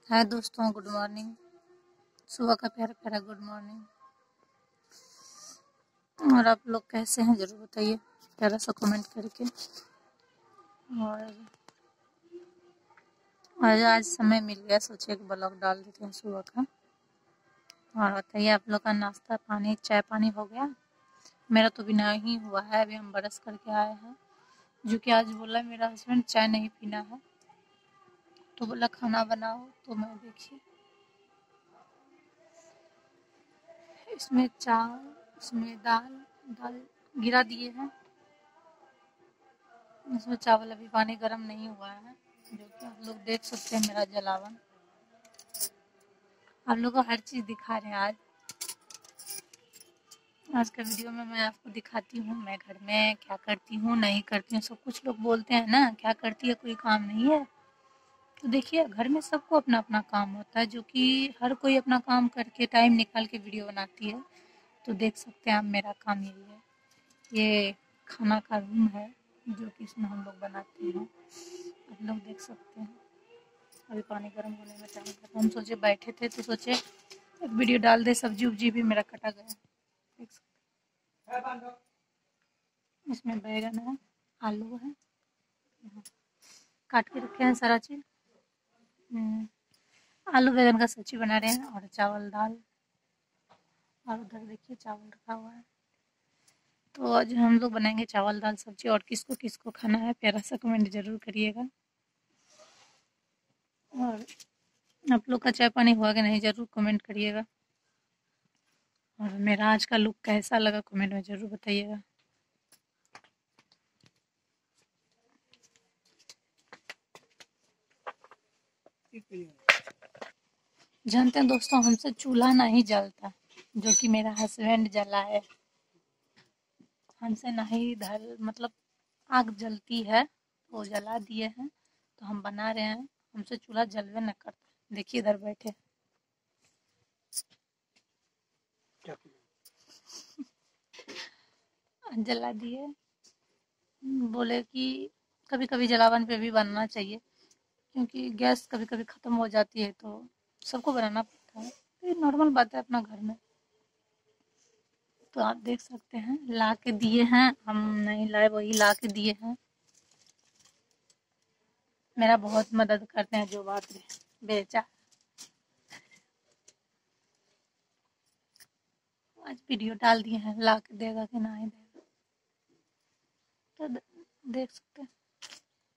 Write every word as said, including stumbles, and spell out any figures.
हाय दोस्तों, good morning. सुबह का प्यारा प्यारा गुड मॉर्निंग। और आप लोग कैसे हैं ज़रूर बताइए प्यारा सा कमेंट करके। और आज आज समय मिल गया, सोचे एक ब्लॉग डाल देते हैं सुबह का। और बताइए आप लोग का नाश्ता पानी चाय पानी हो गया? मेरा तो भी नहीं हुआ है, अभी हम ब्रश करके आए हैं। जो कि आज बोला मेरा हस्बैंड चाय नहीं पीना है, तो बोला खाना बनाओ। तो मैं देखिए इसमें चावल, इसमें दाल दाल गिरा दिए हैं। इसमें चावल अभी पानी गर्म नहीं हुआ है, जो कि आप लोग देख सकते हैं मेरा जलावन। आप लोग को हर चीज़ दिखा रहे हैं। आज आज का वीडियो में मैं आपको दिखाती हूँ मैं घर में क्या करती हूँ नहीं करती हूँ। सब कुछ लोग बोलते हैं ना, क्या करती है, कोई काम नहीं है। तो देखिए घर में सबको अपना अपना काम होता है, जो कि हर कोई अपना काम करके टाइम निकाल के वीडियो बनाती है। तो देख सकते हैं आप मेरा काम यही है। ये खाना का रूम है जो कि इसमें हम लोग बनाते हैं, आप लोग देख सकते हैं। अभी पानी गर्म होने में टाइम लगा। हम सोचे बैठे थे तो सोचे एक वीडियो डाल दे। सब्जी उब्जी भी मेरा कटा गया, देख सकते हैं। इसमें बैगन है, आलू है, काट के रखे हैं सारा चीज़। आलू बैगन का सब्जी बना रहे हैं और चावल दाल। और उधर देखिए चावल रखा हुआ है। तो आज हम लोग बनाएंगे चावल दाल सब्जी। और किसको किसको खाना है प्यारा सा कमेंट जरूर करिएगा। और आप लोग का चाय पानी हुआ कि नहीं जरूर कमेंट करिएगा। और मेरा आज का लुक कैसा लगा कमेंट में जरूर बताइएगा। जानते हैं दोस्तों, हमसे चूल्हा नहीं जलता, जो कि मेरा हस्बैंड जला है। हमसे नहीं इधर मतलब आग जलती है, वो जला दिए हैं तो हम बना रहे हैं। हमसे चूल्हा जलवे न करता। देखिए इधर बैठे जला दिए। बोले कि कभी कभी जलावन पे भी बनना चाहिए, क्योंकि गैस कभी कभी ख़त्म हो जाती है तो सबको बनाना पड़ता है। ये नॉर्मल बात है अपना घर में। तो आप देख सकते हैं ला के दिए हैं, हम नहीं लाए, वही ला के दिए हैं। मेरा बहुत मदद करते हैं जो बात बेचा। आज वीडियो डाल दिए हैं, ला के देगा कि नहीं देगा तो देख सकते हैं।